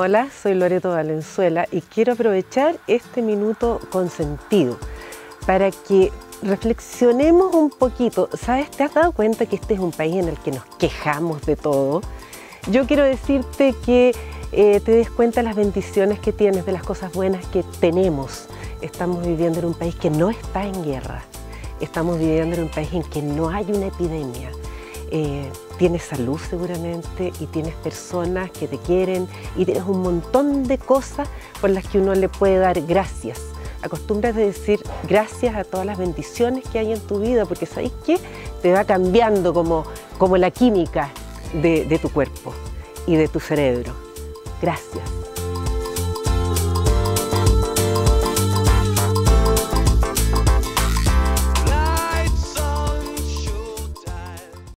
Hola, soy Loreto Valenzuela y quiero aprovechar este minuto con sentido para que reflexionemos un poquito. ¿Sabes? ¿Te has dado cuenta que este es un país en el que nos quejamos de todo? Yo quiero decirte que te des cuenta de las bendiciones que tienes, de las cosas buenas que tenemos. Estamos viviendo en un país que no está en guerra. Estamos viviendo en un país en que no hay una epidemia. Tienes salud seguramente y tienes personas que te quieren y tienes un montón de cosas por las que uno le puede dar gracias. Acostumbras de decir gracias a todas las bendiciones que hay en tu vida, porque ¿sabes qué? Te va cambiando como la química de tu cuerpo y de tu cerebro. Gracias.